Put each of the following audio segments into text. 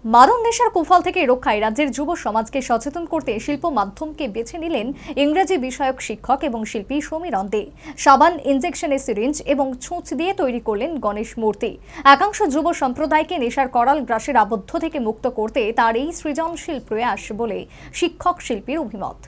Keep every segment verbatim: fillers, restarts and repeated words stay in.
মাদক নেশার কুফল থেকে রক্ষায় রাজ্যের যুব সমাজকে সচেতন করতে শিল্প মাধ্যমকে বেছে নিলেন ইংরেজি বিষয়ক শিক্ষক এবং শিল্পী সমীরণ দে। সাবান, ইনজেকশনের সিরিঞ্জ এবং ছুঁচ দিয়ে তৈরি করলেন গণেশ মূর্তি। একাংশ যুব সম্প্রদায়কে নেশার করাল গ্রাসের আবদ্ধ থেকে মুক্ত করতে তার এই সৃজনশীল প্রয়াস বলে শিক্ষক শিল্পীর অভিমত।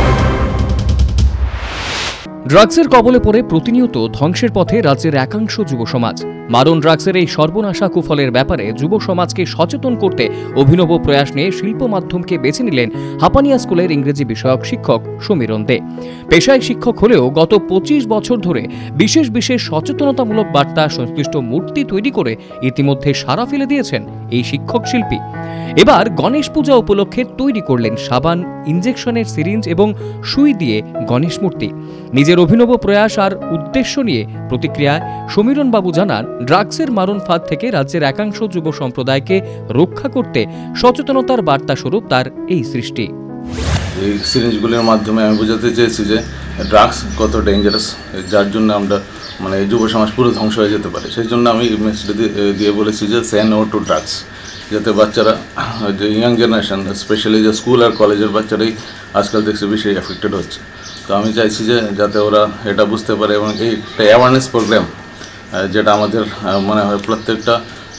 ড্রাগসের কবলে পড়ে প্রতিনিয়ত ধ্বংসের পথে রাজ্যের একাংশ যুব সমাজ। মাদন ড্রাগসের এই সর্বনাশা কুফলের ব্যাপারে যুব সমাজকে সচেতন করতে অভিনব প্রয়াস নিয়ে শিল্প মাধ্যমকে বেছে নিলেন হাপানিয়া স্কুলের ইংরেজি বিষয়ক শিক্ষক সমীরণ দে। পেশায় শিক্ষক হলেও গত পঁচিশ বছর ধরে বিশেষ বিশেষ সচেতনতামূলক বার্তা সংশ্লিষ্ট মূর্তি তৈরি করে ইতিমধ্যে সাড়া ফেলে দিয়েছেন এই শিক্ষক শিল্পী। এবার গণেশ পূজা উপলক্ষে তৈরি করলেন সাবান, ইনজেকশনের সিরিঞ্জ এবং সুই দিয়ে গণেশ মূর্তি। নিজের অভিনব প্রয়াস আর উদ্দেশ্য নিয়ে প্রতিক্রিয়ায় সমীরণ বাবু জানান, ড্রাগসের মারণ ফাঁদ থেকে রাজ্যের একাংশ যুব সম্প্রদায়কে রক্ষা করতে সচেতনতার বার্তা স্বরূপ তার এই সৃষ্টি। এই সিরিঞ্জগুলির মাধ্যমে আমি বোঝাতে চেয়েছি যে ড্রাগস কত ডেঞ্জারাস, যার জন্য আমরা মানে যুব সমাজ পুরো ধ্বংস হয়ে যেতে পারে। সেই জন্য আমি মেসেজ দিয়ে বলেছি যে সে নো টু ড্রাগস, যাতে বাচ্চারা, যে ইয়াং জেনারেশন, স্পেশালি যে স্কুল আর কলেজের বাচ্চারাই আজকাল দেখছি বেশি এফেক্টেড হচ্ছে। তো আমি চাইছি যে যাতে ওরা এটা বুঝতে পারে এবং এই একটা অ্যাওয়ারনেস প্রোগ্রাম, যেটা আমাদের মনে হয় প্রত্যেকটা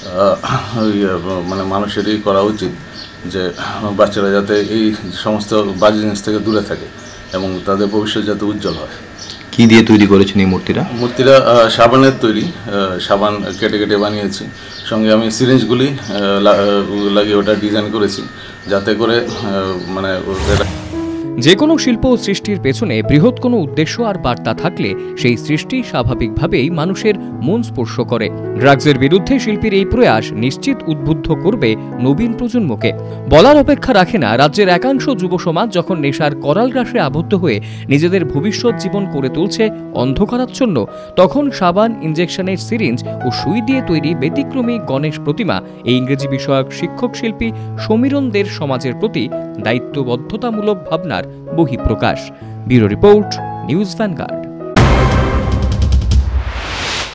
মানে মানুষেরই করা উচিত, যে বাচ্চারা যাতে এই সমস্ত বাজে জিনিস থেকে দূরে থাকে এবং তাদের ভবিষ্যৎ যাতে উজ্জ্বল হয়। কি দিয়ে তৈরি করেছেন এই মূর্তিটা? মূর্তিটা সাবানের তৈরি, সাবান কেটে কেটে বানিয়েছি। সঙ্গে আমি সিরিঞ্জগুলি লাগিয়ে ওটা ডিজাইন করেছি, যাতে করে মানে যে কোনো শিল্প ও সৃষ্টির পেছনে বৃহৎ কোনো উদ্দেশ্য আর বার্তা থাকলে সেই সৃষ্টি স্বাভাবিকভাবেই মানুষের মন স্পর্শ করে। ড্রাগসের বিরুদ্ধে শিল্পীর এই প্রয়াস নিশ্চিত উদ্বুদ্ধ করবে নবীন প্রজন্মকে। বলার অপেক্ষা রাখে না, রাজ্যের একাংশ যুব সমাজ যখন নেশার করাল গ্রাসে আবদ্ধ হয়ে নিজেদের ভবিষ্যৎ জীবন করে তুলছে অন্ধকারাচ্ছন্ন, তখন সাবান, ইনজেকশনের সিরিঞ্জ ও সুই দিয়ে তৈরি ব্যতিক্রমী গণেশ প্রতিমা এই ইংরেজি বিষয়ক শিক্ষক শিল্পী সমীরণ দের সমাজের প্রতি দায়িত্ববদ্ধতামূলক ভাবনার বহিঃপ্রকাশ। Bureau report, News vanguard.